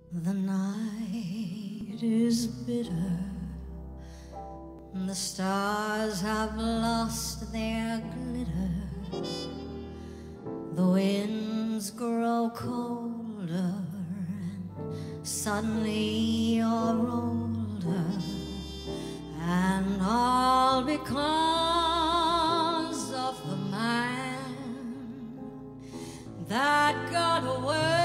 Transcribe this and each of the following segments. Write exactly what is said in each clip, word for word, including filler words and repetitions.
The night is bitter, the stars have lost their glitter, the winds grow colder, and suddenly you're older, and all because of the man that got away.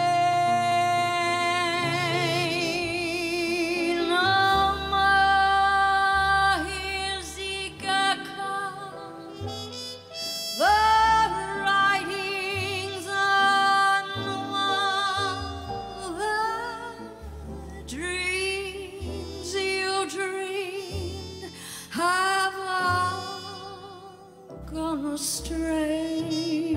Astray.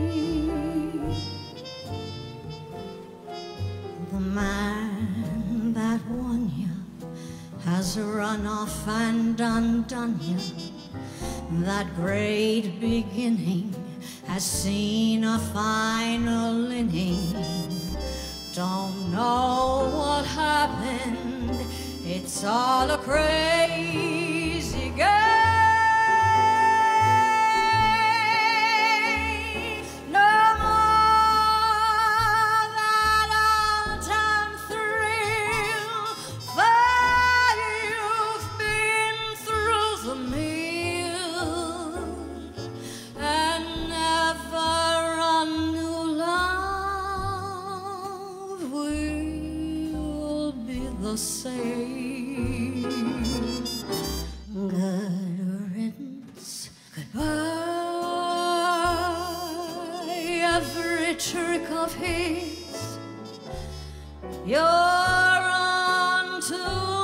The man that won you has run off and undone you. That great beginning has seen a final inning. Don't know what happened, it's all a crazy game. The same. Good riddance, goodbye. Every trick of his you're on to,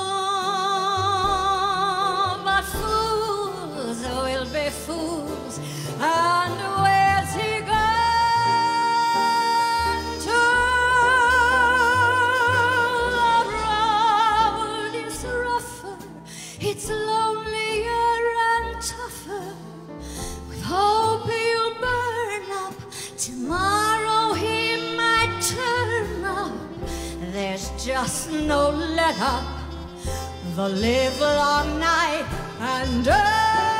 but fools will be fools, and where's he gone? It's lonelier and tougher. With hope you'll burn up. Tomorrow he might turn up. There's just no let up. The live long night and day.